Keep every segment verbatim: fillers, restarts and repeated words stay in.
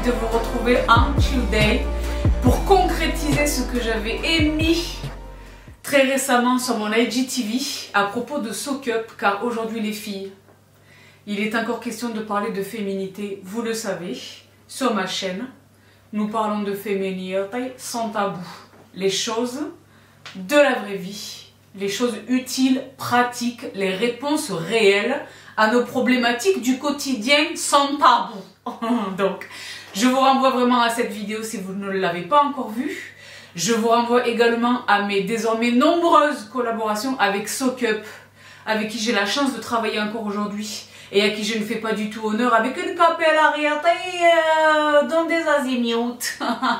de vous retrouver en Chill Day pour concrétiser ce que j'avais émis très récemment sur mon I G T V à propos de Soak Up, car aujourd'hui les filles, il est encore question de parler de féminité, vous le savez, sur ma chaîne. Nous parlons de féminité sans tabou, les choses de la vraie vie, les choses utiles, pratiques, les réponses réelles à nos problématiques du quotidien sans tabou. Donc, je vous renvoie vraiment à cette vidéo si vous ne l'avez pas encore vue. Je vous renvoie également à mes désormais nombreuses collaborations avec Soak Up, avec qui j'ai la chance de travailler encore aujourd'hui et à qui je ne fais pas du tout honneur avec une capillarité euh, dans des azimuts.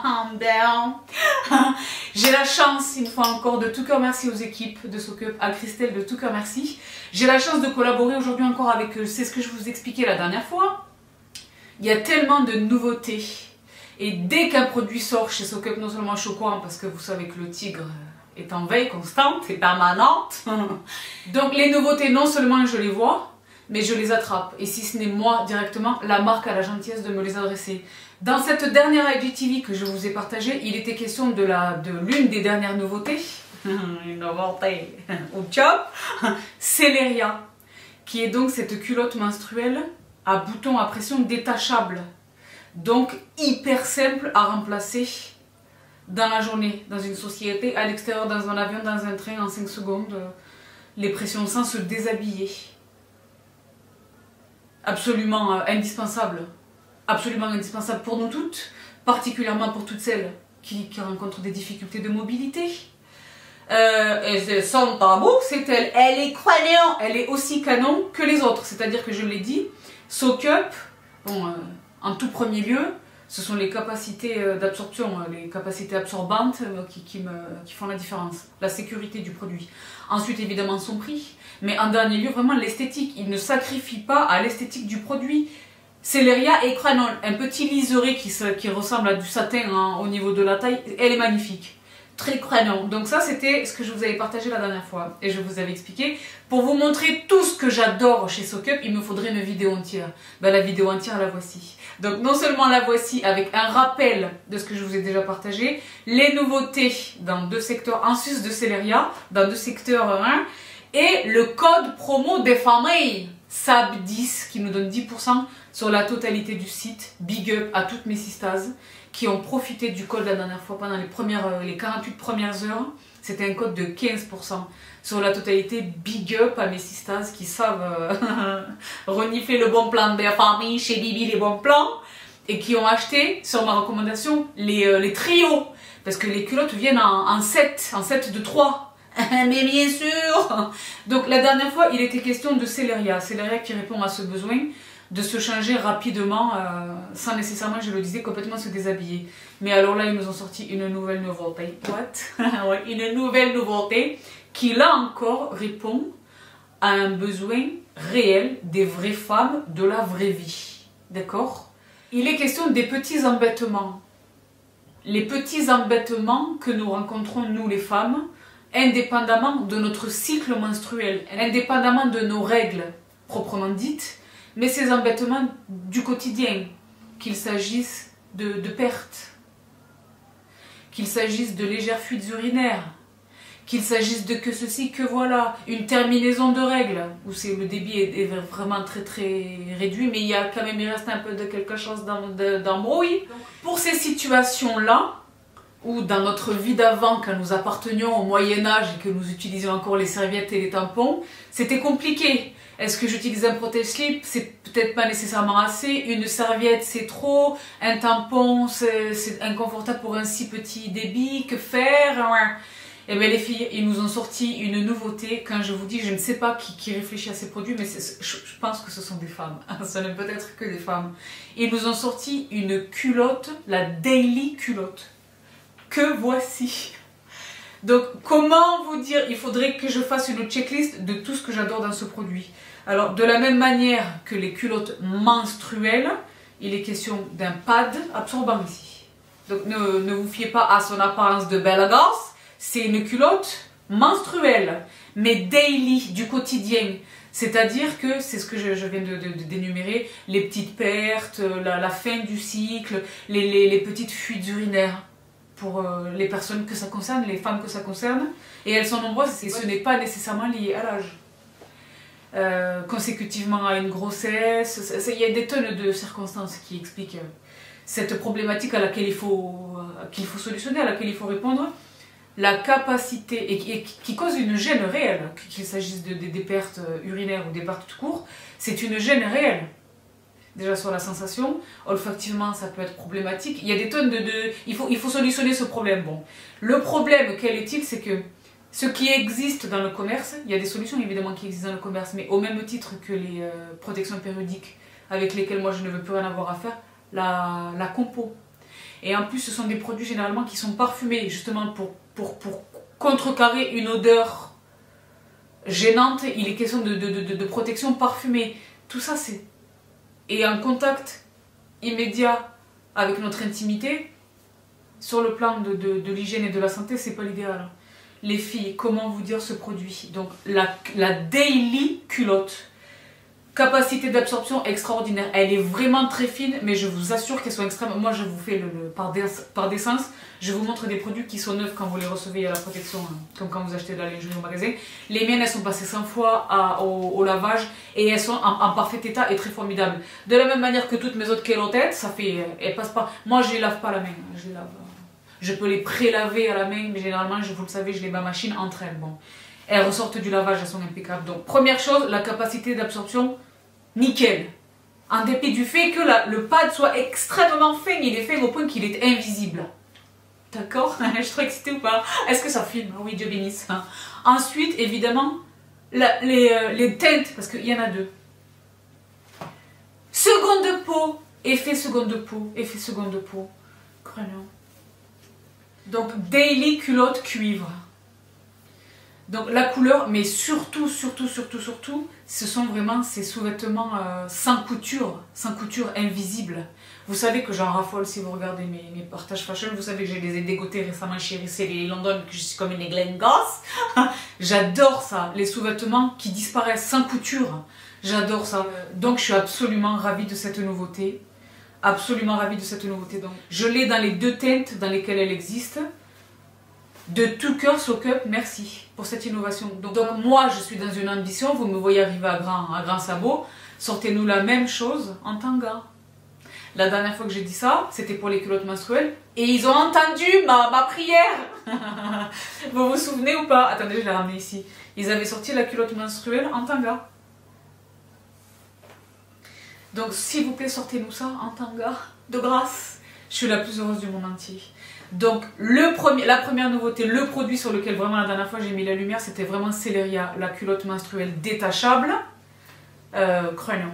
J'ai la chance, une fois encore, de tout cœur merci aux équipes de Soak Up, à Christelle de tout cœur merci. J'ai la chance de collaborer aujourd'hui encore avec eux, c'est ce que je vous expliquais la dernière fois. Il y a tellement de nouveautés. Et dès qu'un produit sort chez Soak Up, non seulement je suis au courant parce que vous savez que le tigre est en veille constante et permanente. Donc les nouveautés, non seulement je les vois, mais je les attrape. Et si ce n'est moi directement, la marque a la gentillesse de me les adresser. Dans cette dernière I G T V que je vous ai partagée, il était question de la de l'une des dernières nouveautés. Une nouveauté au chop, Celeria, qui est donc cette culotte menstruelle à boutons à pression détachable. Donc hyper simple à remplacer dans la journée, dans une société, à l'extérieur, dans un avion, dans un train, en cinq secondes, les pressions sans se déshabiller. Absolument euh, indispensable, absolument indispensable pour nous toutes, particulièrement pour toutes celles qui, qui rencontrent des difficultés de mobilité. Euh, et sans tabou, c'est elle, elle est canon, elle est aussi canon que les autres, c'est-à-dire que je l'ai dit, Soak Up, bon, euh, en tout premier lieu, ce sont les capacités d'absorption, les capacités absorbantes qui, qui, me, qui font la différence, la sécurité du produit. Ensuite, évidemment, son prix. Mais en dernier lieu, vraiment l'esthétique. Il ne sacrifie pas à l'esthétique du produit. Celeria et Cranon, un petit liseré qui, qui ressemble à du satin hein, au niveau de la taille, elle est magnifique. Très Cranon. Donc ça, c'était ce que je vous avais partagé la dernière fois. Et je vous avais expliqué. Pour vous montrer tout ce que j'adore chez Soak Up, il me faudrait une vidéo entière. Ben, la vidéo entière, la voici. Donc non seulement la voici avec un rappel de ce que je vous ai déjà partagé, les nouveautés dans deux secteurs, en sus de Celeria, dans deux secteurs hein, et le code promo des familles, S A B dix, qui nous donne dix pour cent sur la totalité du site. Big up à toutes mes sistas qui ont profité du code la dernière fois pendant les, premières, les quarante-huit premières heures. C'était un code de quinze pour cent sur la totalité. Big up à mes sistas qui savent euh, renifler le bon plan de la famille chez Bibi, les bons plans, et qui ont acheté sur ma recommandation les, euh, les trios, parce que les culottes viennent en, en set, en set de trois. Mais bien sûr. Donc la dernière fois il était question de Celeria, Celeria qui répond à ce besoin de se changer rapidement euh, sans nécessairement, je le disais, complètement se déshabiller. Mais alors là, ils nous ont sorti une nouvelle nouveauté. What? Ouais, une nouvelle nouveauté qui, là encore, répond à un besoin réel des vraies femmes de la vraie vie. D'accord? Il est question des petits embêtements. Les petits embêtements que nous rencontrons, nous les femmes, indépendamment de notre cycle menstruel, indépendamment de nos règles proprement dites, mais ces embêtements du quotidien, qu'il s'agisse de, de pertes, qu'il s'agisse de légères fuites urinaires, qu'il s'agisse de que ceci, que voilà, une terminaison de règles, où le débit est, est vraiment très très réduit, mais il y a quand même, il reste un peu de quelque chose d'embrouille. Pour ces situations-là, ou dans notre vie d'avant, quand nous appartenions au Moyen-Âge et que nous utilisions encore les serviettes et les tampons, c'était compliqué. Est-ce que j'utilise un protège-slip? C'est peut-être pas nécessairement assez. Une serviette, c'est trop. Un tampon, c'est inconfortable pour un si petit débit. Que faire? Eh bien les filles, ils nous ont sorti une nouveauté. Quand je vous dis, je ne sais pas qui, qui réfléchit à ces produits, mais je, je pense que ce sont des femmes. Ce ne peut être que des femmes. Ils nous ont sorti une culotte, la Daily Culotte. Que voici. Donc comment vous dire, il faudrait que je fasse une checklist de tout ce que j'adore dans ce produit. Alors de la même manière que les culottes menstruelles, il est question d'un pad absorbant ici. Donc ne, ne vous fiez pas à son apparence de belle gosse, c'est une culotte menstruelle, mais daily, du quotidien. C'est-à-dire que c'est ce que je, je viens de, de, de d'énumérer, les petites pertes, la, la fin du cycle, les, les, les petites fuites urinaires pour euh, les personnes que ça concerne, les femmes que ça concerne. Et elles sont nombreuses et ce n'est pas nécessairement lié à l'âge. Euh, consécutivement à une grossesse, il y a des tonnes de circonstances qui expliquent euh, cette problématique à laquelle il faut, euh, qu'il faut solutionner, à laquelle il faut répondre. La capacité, et, et qui cause une gêne réelle, qu'il s'agisse de, de, des pertes urinaires ou des pertes tout court, c'est une gêne réelle. Déjà sur la sensation, olfactivement ça peut être problématique. Il y a des tonnes de... de il, faut, il faut solutionner ce problème. Bon. Le problème, quel est-il? C'est que ce qui existe dans le commerce, il y a des solutions évidemment qui existent dans le commerce, mais au même titre que les euh, protections périodiques avec lesquelles moi je ne veux plus rien avoir à faire, la, la compo. Et en plus ce sont des produits généralement qui sont parfumés justement pour, pour, pour contrecarrer une odeur gênante. Il est question de, de, de, de protection parfumée. Tout ça c'est... Et en contact immédiat avec notre intimité, sur le plan de, de, de l'hygiène et de la santé, c'est pas l'idéal. Les filles, comment vous dire ce produit? Donc la, la Daily Culotte, capacité d'absorption extraordinaire. Elle est vraiment très fine, mais je vous assure qu'elles sont extrêmes. Moi je vous fais le, le par, dé, par décence, je vous montre des produits qui sont neufs quand vous les recevez à la protection, hein, comme quand vous achetez de la lingerie au magasin. Les miennes elles sont passées cent fois à, au, au lavage et elles sont en, en parfait état et très formidables. De la même manière que toutes mes autres culottes, ça fait, elles passent pas. Moi je les lave pas à la main, je les lave. Je peux les pré-laver à la main, mais généralement, je, vous le savez, je les mets à machine entre elles. Bon. Elles ressortent du lavage, elles sont impeccables. Donc, première chose, la capacité d'absorption, nickel. En dépit du fait que la, le pad soit extrêmement fin, il est fin au point qu'il est invisible. D'accord? Je suis trop excitée ou pas? Est-ce que ça filme? Oui, Dieu bénisse. Ensuite, évidemment, la, les, euh, les teintes, parce qu'il y en a deux. Seconde peau, effet seconde peau, effet seconde peau. Crânio. Donc, Daily Culotte cuivre. Donc, la couleur, mais surtout, surtout, surtout, surtout, ce sont vraiment ces sous-vêtements euh, sans couture, sans couture invisible. Vous savez que j'en raffole si vous regardez mes, mes partages fashion. Vous savez que je les ai dégotés récemment chez Risset London, que je suis comme une Glen Goss. J'adore ça, les sous-vêtements qui disparaissent sans couture. J'adore ça. Donc, je suis absolument ravie de cette nouveauté. Absolument ravie de cette nouveauté. Donc, je l'ai dans les deux teintes dans lesquelles elle existe. De tout cœur, Soak Up, merci pour cette innovation. Donc, donc, moi, je suis dans une ambition. Vous me voyez arriver à grand, à grand sabot. Sortez-nous la même chose en tanga. La dernière fois que j'ai dit ça, c'était pour les culottes menstruelles. Et ils ont entendu ma, ma prière. Vous vous souvenez ou pas? Attendez, je l'ai ramené ici. Ils avaient sorti la culotte menstruelle en tanga. Donc, s'il vous plaît, sortez-nous ça en tanga, de grâce. Je suis la plus heureuse du monde entier. Donc, le premier, la première nouveauté, le produit sur lequel vraiment la dernière fois j'ai mis la lumière, c'était vraiment Celeria, la culotte menstruelle détachable. Euh, Crânio.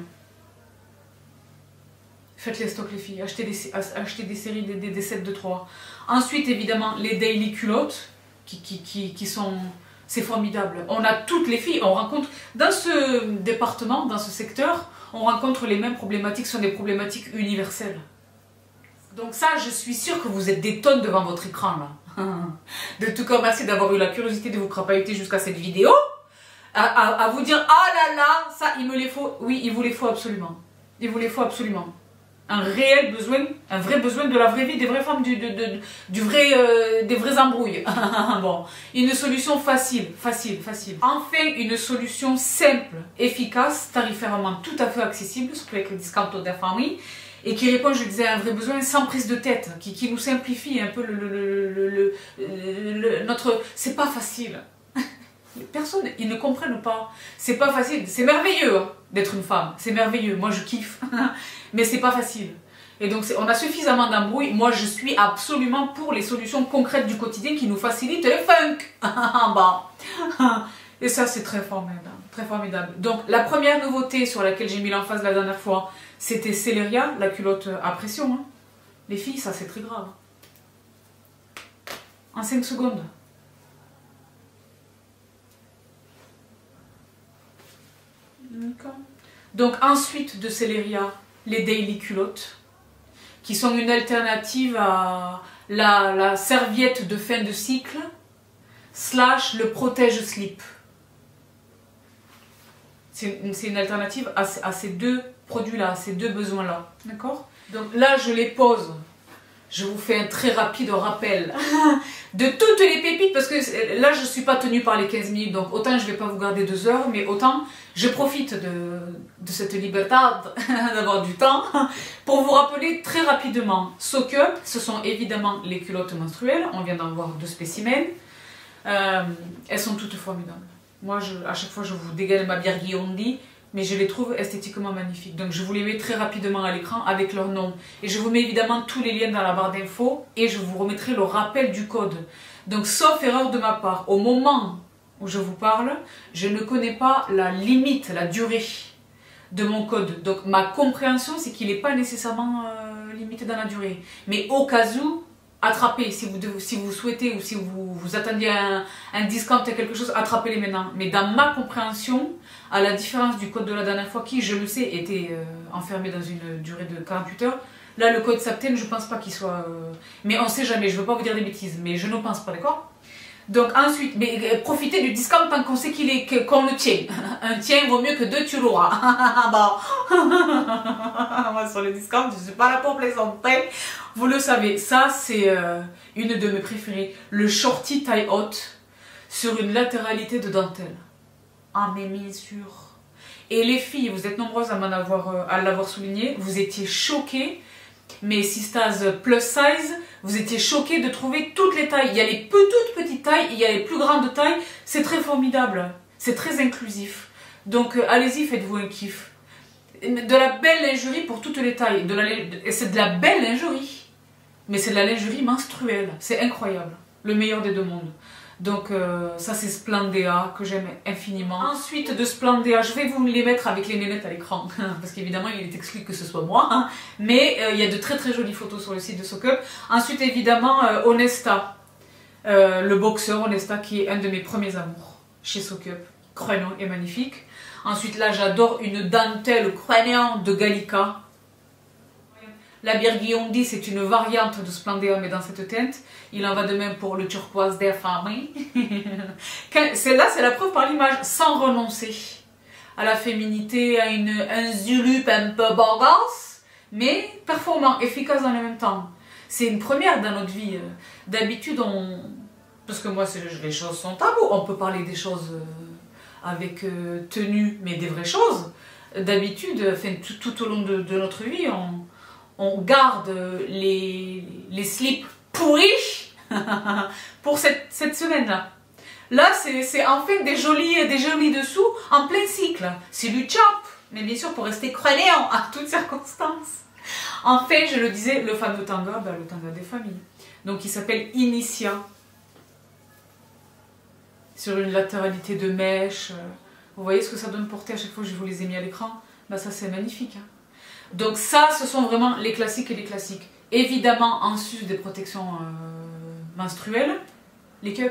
Faites les stocks les filles, achetez des, achetez des séries, des, des, des sets de trois. Ensuite, évidemment, les Daily Culottes, qui, qui, qui, qui sont... C'est formidable. On a toutes les filles, on rencontre... Dans ce département, dans ce secteur, on rencontre les mêmes problématiques, ce sont des problématiques universelles. Donc ça, je suis sûre que vous êtes des tonnes devant votre écran là. De tout cas, merci d'avoir eu la curiosité de vous crapahuter jusqu'à cette vidéo. À, à, à vous dire, ah là là, ça, il me les faut. Oui, il vous les faut absolument. Il vous les faut absolument. Un réel besoin, un vrai besoin de la vraie vie, des vraies femmes, du, de, de, du vrai, euh, des vraies embrouilles. Bon, une solution facile, facile, facile. Enfin, une solution simple, efficace, tarifairement tout à fait accessible, surtout avec le discount de la famille, et qui répond, je disais, à un vrai besoin sans prise de tête, qui, qui nous simplifie un peu le, le, le, le, le, le, le notre... C'est pas facile. Personne, ils ne comprennent pas. C'est pas facile. C'est merveilleux hein, d'être une femme. C'est merveilleux. Moi, je kiffe. Mais c'est pas facile. Et donc, on a suffisamment d'embrouilles. Moi, je suis absolument pour les solutions concrètes du quotidien qui nous facilitent le funk. Bon. Et ça, c'est très formidable. Très formidable. Donc, la première nouveauté sur laquelle j'ai mis l'emphase la dernière fois, c'était Celeria, la culotte à pression. Hein. Les filles, ça, c'est très grave. En cinq secondes. Donc ensuite de Celeria, les Daily Culottes, qui sont une alternative à la, la serviette de fin de cycle, slash le protège slip. C'est une, une alternative à, à ces deux produits-là, à ces deux besoins-là. D'accord? Donc là, je les pose. Je vous fais un très rapide rappel de toutes les pépites, parce que là, je ne suis pas tenue par les quinze minutes, donc autant je ne vais pas vous garder deux heures, mais autant je profite de, de cette liberté d'avoir du temps pour vous rappeler très rapidement. Soak Up, ce sont évidemment les culottes menstruelles, on vient d'en voir deux spécimens. Euh, elles sont toutes formidables. Moi, je, à chaque fois, je vous dégaine ma bière Guillaume, mais je les trouve esthétiquement magnifiques. Donc je vous les mets très rapidement à l'écran avec leur nom. Et je vous mets évidemment tous les liens dans la barre d'infos et je vous remettrai le rappel du code. Donc sauf erreur de ma part, au moment où je vous parle, je ne connais pas la limite, la durée de mon code. Donc ma compréhension, c'est qu'il n'est pas nécessairement euh, limité dans la durée. Mais au cas où, attrapez, si vous, devez, si vous souhaitez ou si vous, vous attendiez un, un discount à quelque chose, attrapez-les maintenant. Mais dans ma compréhension, à la différence du code de la dernière fois qui, je le sais, était euh, enfermé dans une durée de quarante-huit heures, là le code Sapten, je ne pense pas qu'il soit... Euh... Mais on ne sait jamais, je ne veux pas vous dire des bêtises, mais je ne pense pas, d'accord? Donc ensuite, mais, euh, profitez du discount tant qu'on sait qu'il est, qu'on le tient. Un tien vaut mieux que deux, tu l'auras. Bon. Moi sur le discount, je ne suis pas là pour plaisanter. Vous le savez, ça c'est euh, une de mes préférées. Le shorty taille haute sur une latéralité de dentelle. Ah mais bien sûr. Et les filles, vous êtes nombreuses à m'en avoir, euh, à l'avoir souligné, vous étiez choquées. Mes sisters plus size, vous étiez choqués de trouver toutes les tailles. Il y a les toutes petites tailles, il y a les plus grandes tailles. C'est très formidable, c'est très inclusif. Donc euh, allez-y, faites-vous un kiff. De la belle lingerie pour toutes les tailles. De la, c'est de la belle lingerie, mais c'est de la lingerie menstruelle. C'est incroyable, le meilleur des deux mondes. Donc euh, ça c'est Splendea que j'aime infiniment. Ensuite de Splendea, je vais vous les mettre avec les nénettes à l'écran parce qu'évidemment il est exclu que ce soit moi, hein. Mais euh, il y a de très très jolies photos sur le site de Soak Up. Ensuite évidemment euh, Honesta, euh, le boxeur Honesta qui est un de mes premiers amours chez Soak Up. Crânion est magnifique. Ensuite là j'adore une dentelle crânion de Gallica. La bière Guillaume c'est une variante de Splendea mais dans cette teinte. Il en va de même pour le turquoise des femmes. Celle-là, c'est la preuve par l'image, sans renoncer à la féminité, à une, un zulup un peu bogasse, mais performant, efficace dans le même temps. C'est une première dans notre vie. D'habitude, on... parce que moi, les choses sont tabous. On peut parler des choses avec euh, tenue, mais des vraies choses. D'habitude, enfin, tout, tout au long de, de notre vie, on, on garde les, les slips pourris pour cette, cette semaine-là. Là, c'est enfin des jolis, des jolis dessous en plein cycle. C'est du chop, mais bien sûr pour rester crânéant à toutes circonstances. Enfin, je le disais, le fameux tanga, ben, le tanga des familles. Donc, il s'appelle Initia. Sur une latéralité de mèche. Vous voyez ce que ça donne porter à chaque fois que je vous les ai mis à l'écran? Ben, ça, c'est magnifique. Hein. Donc, ça, ce sont vraiment les classiques et les classiques. Évidemment, en sus des protections euh, menstruelles, les cups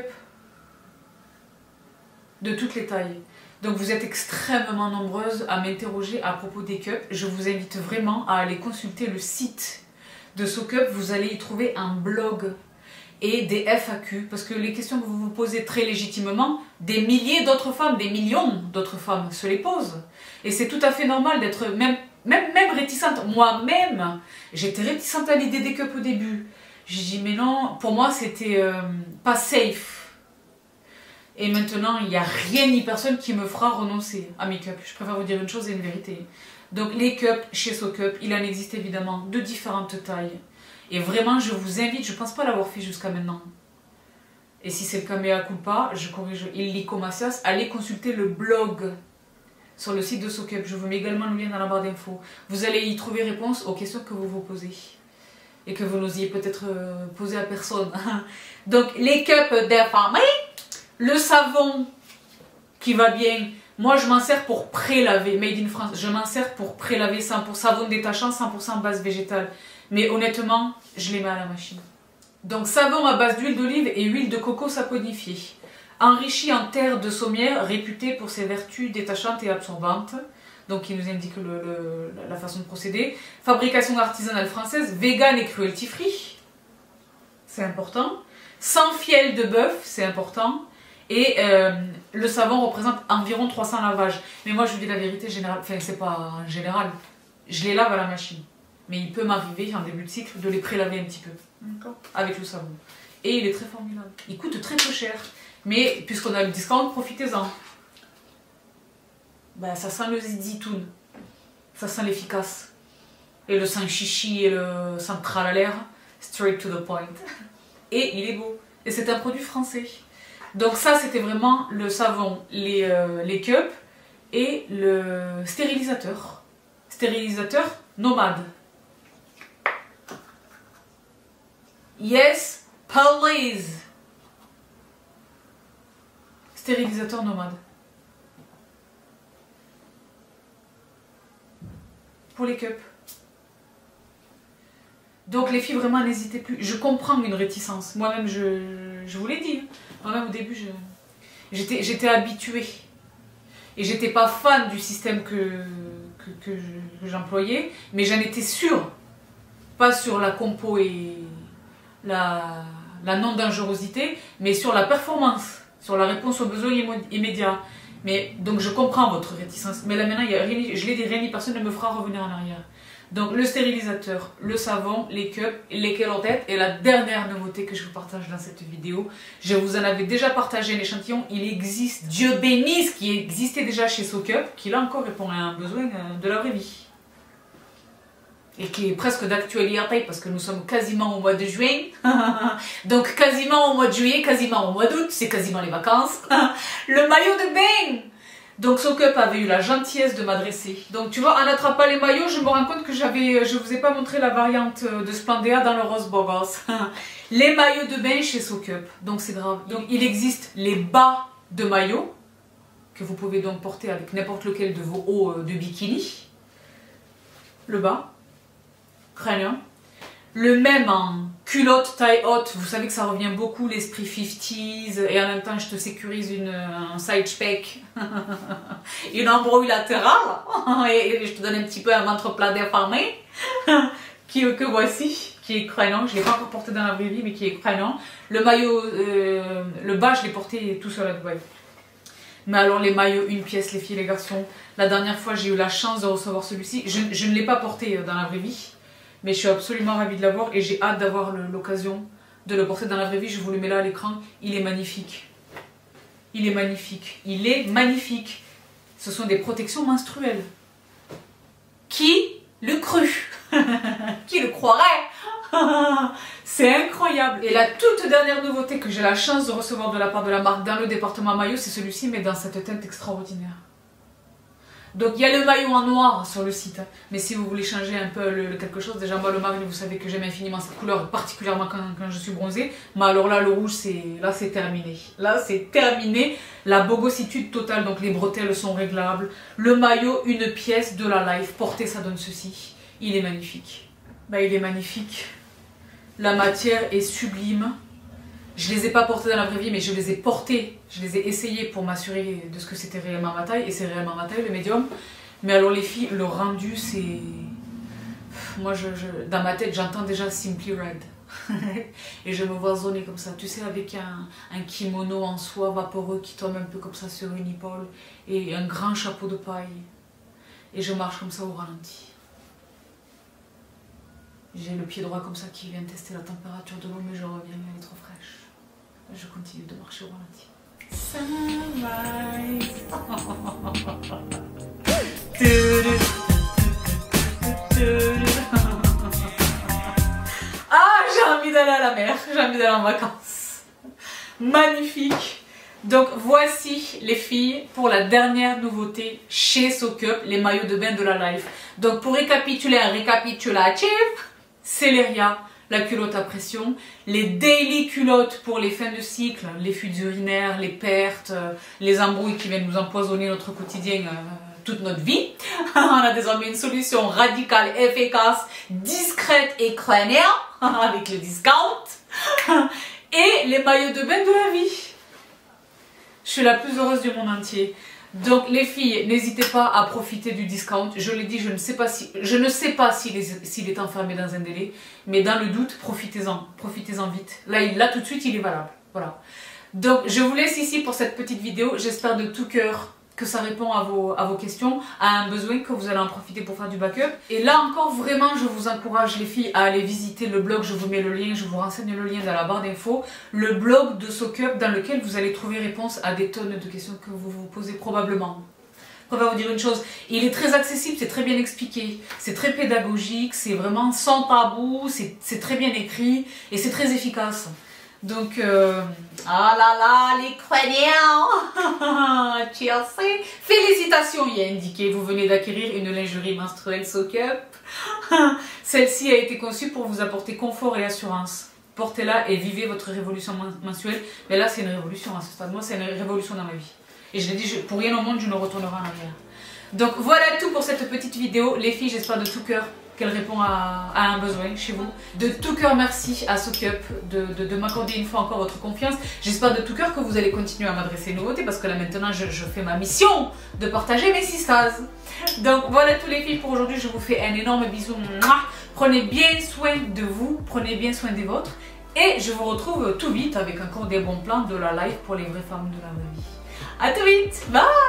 de toutes les tailles. Donc vous êtes extrêmement nombreuses à m'interroger à propos des cups. Je vous invite vraiment à aller consulter le site de Soak Up. Vous allez y trouver un blog et des F A Q. Parce que les questions que vous vous posez très légitimement, des milliers d'autres femmes, des millions d'autres femmes se les posent. Et c'est tout à fait normal d'être même... Même, même réticente, moi-même, j'étais réticente à l'idée des cups au début. J'ai dit, mais non, pour moi, c'était euh, pas safe. Et maintenant, il n'y a rien ni personne qui me fera renoncer à mes cups. Je préfère vous dire une chose et une vérité. Donc, les cups chez Soak Up, il en existe évidemment de différentes tailles. Et vraiment, je vous invite, je ne pense pas l'avoir fait jusqu'à maintenant. Et si c'est le cas, mea culpa, je corrige illico macias, allez consulter le blog sur le site de Soak Up. Je vous mets également le lien dans la barre d'infos. Vous allez y trouver réponse aux questions que vous vous posez. Et que vous n'osiez peut-être euh, poser à personne. Donc, les cups d'infirmerie, le savon qui va bien. Moi, je m'en sers pour pré-laver. Made in France. Je m'en sers pour pré-laver cent pour cent savon détachant, cent pour cent base végétale. Mais honnêtement, je les mets à la machine. Donc, savon à base d'huile d'olive et huile de coco saponifiée. Enrichi en terre de sommière, réputée pour ses vertus détachantes et absorbantes. Donc, il nous indique le, le, la façon de procéder. Fabrication artisanale française, vegan et cruelty free. C'est important. Sans fiel de bœuf, c'est important. Et euh, le savon représente environ trois cents lavages. Mais moi, je vous dis la vérité, général... enfin, c'est pas en général. Je les lave à la machine. Mais il peut m'arriver, en début de cycle, de les prélaver un petit peu. Avec le savon. Et il est très formidable. Il coûte très peu cher. Mais puisqu'on a le discount, profitez-en. Ben, ça sent le zitoun. Ça sent l'efficace. Et le sang chichi et le central à l'air. Straight to the point. Et il est beau. Et c'est un produit français. Donc ça, c'était vraiment le savon, les, euh, les cups et le stérilisateur. Stérilisateur nomade. Yes, please. Stérilisateur nomade. Pour les cups. Donc les filles, vraiment, n'hésitez plus. Je comprends une réticence. Moi-même, je, je vous l'ai dit. Moi-même, au début, j'étais j'étais habituée. Et j'étais pas fan du système que, que, que j'employais. Mais j'en étais sûre. Pas sur la compo et la, la non-dangerosité, mais sur la performance. Sur la réponse aux besoins immédiats. Mais, donc je comprends votre réticence. Mais là maintenant, il y a rien, je l'ai dit, rien ni personne ne me fera revenir en arrière. Donc le stérilisateur, le savon, les cups, les kélotettes et la dernière nouveauté que je vous partage dans cette vidéo. Je vous en avais déjà partagé l'échantillon. Il existe, Dieu bénisse, qui existait déjà chez SoCup, qui là encore répond à un besoin de la vraie vie. Et qui est presque d'actualité parce que nous sommes quasiment au mois de juin. Donc quasiment au mois de juillet, quasiment au mois d'août, c'est quasiment les vacances. Le maillot de bain. Donc SoCup avait eu la gentillesse de m'adresser. Donc tu vois, en attrapant les maillots, je me rends compte que j'avais, je vous ai pas montré la variante de Splendea dans le rose bobos. Les maillots de bain chez SoCup. Donc c'est grave. Donc il existe les bas de maillot que vous pouvez donc porter avec n'importe lequel de vos hauts de bikini. Le bas. Crânien. Le même en culotte taille haute, vous savez que ça revient beaucoup l'esprit cinquantaise et en même temps je te sécurise une, un side spec, une embrouille latérale et, et je te donne un petit peu un ventre plat déformé qui, que voici, qui est crânien. Je ne l'ai pas encore porté dans la vraie vie mais qui est crânien. Le maillot, euh, le bas je l'ai porté tout seul à Dubaï. Mais alors les maillots, une pièce les filles et les garçons, la dernière fois j'ai eu la chance de recevoir celui-ci, je, je ne l'ai pas porté dans la vraie vie. Mais je suis absolument ravie de l'avoir et j'ai hâte d'avoir l'occasion de le porter dans la vraie vie. Je vous le mets là à l'écran. Il est magnifique. Il est magnifique. Il est magnifique. Ce sont des protections menstruelles. Qui le crut? Qui le croirait? C'est incroyable. Et la toute dernière nouveauté que j'ai la chance de recevoir de la part de la marque dans le département maillot, c'est celui-ci, mais dans cette teinte extraordinaire. Donc il y a le maillot en noir sur le site, mais si vous voulez changer un peu le, le quelque chose, déjà moi le marine, vous savez que j'aime infiniment cette couleur, particulièrement quand, quand je suis bronzée, mais alors là le rouge, c'est là c'est terminé, là c'est terminé, la bogossitude totale, donc les bretelles sont réglables, le maillot, une pièce de la Life, porté ça donne ceci, il est magnifique, bah il est magnifique, la matière est sublime. Je les ai pas portés dans la vraie vie, mais je les ai portés, je les ai essayés pour m'assurer de ce que c'était réellement ma taille, et c'est réellement ma taille, le médium. Mais alors les filles, le rendu, c'est... Moi, je, je... dans ma tête, j'entends déjà Simply Red. Et je me vois zoner comme ça, tu sais, avec un, un kimono en soie vaporeux qui tombe un peu comme ça sur une épaule, et un grand chapeau de paille. Et je marche comme ça au ralenti. J'ai le pied droit comme ça qui vient tester la température de l'eau, mais je reviens, elle est trop fraîche. Je continue de marcher au ralenti. Sunrise. Ah, j'ai envie d'aller à la mer, j'ai envie d'aller en vacances. Magnifique. Donc voici les filles pour la dernière nouveauté chez SoCup, les maillots de bain de la Life. Donc pour récapituler un récapitulatif, Celeria, la culotte à pression, les daily culottes pour les fins de cycle, les fuites urinaires, les pertes, les embrouilles qui viennent nous empoisonner notre quotidien euh, toute notre vie. On a désormais une solution radicale, efficace, discrète et crânienne avec le discount. Et les maillots de bain de la vie. Je suis la plus heureuse du monde entier. Donc les filles, n'hésitez pas à profiter du discount. Je l'ai dit, je ne sais pas si, je ne sais pas s'il est, s'il est enfermé dans un délai, mais dans le doute, profitez-en, profitez-en vite. Là, il, là tout de suite, il est valable. Voilà. Donc je vous laisse ici pour cette petite vidéo. J'espère de tout cœur que ça répond à vos, à vos questions, à un besoin, que vous allez en profiter pour faire du backup. Et là encore, vraiment, je vous encourage les filles à aller visiter le blog. Je vous mets le lien, je vous renseigne le lien dans la barre d'infos. Le blog de SoCup dans lequel vous allez trouver réponse à des tonnes de questions que vous vous posez probablement. On va vous dire une chose, il est très accessible, c'est très bien expliqué, c'est très pédagogique, c'est vraiment sans tabou, c'est très bien écrit et c'est très efficace. Donc, euh... ah là là, les croyants, Chelsea, félicitations, il y a indiqué, vous venez d'acquérir une lingerie menstruelle SoCup. Celle-ci a été conçue pour vous apporter confort et assurance. Portez-la et vivez votre révolution mensuelle. Mais là, c'est une révolution à ce stade. Moi, c'est une révolution dans ma vie. Et je l'ai dit, je, pour rien au monde, je ne retournerai en arrière. Donc, voilà tout pour cette petite vidéo. Les filles, j'espère de tout cœur qu'elle répond à, à un besoin chez vous. De tout cœur, merci à SoCup de, de, de m'accorder une fois encore votre confiance. J'espère de tout cœur que vous allez continuer à m'adresser une nouveauté parce que là maintenant je, je fais ma mission de partager mes sistas. Donc voilà tous les filles pour aujourd'hui. Je vous fais un énorme bisou. Prenez bien soin de vous, prenez bien soin des vôtres. Et je vous retrouve tout vite avec encore des bons plans de la life pour les vraies femmes de la vraie vie. A tout vite, bye!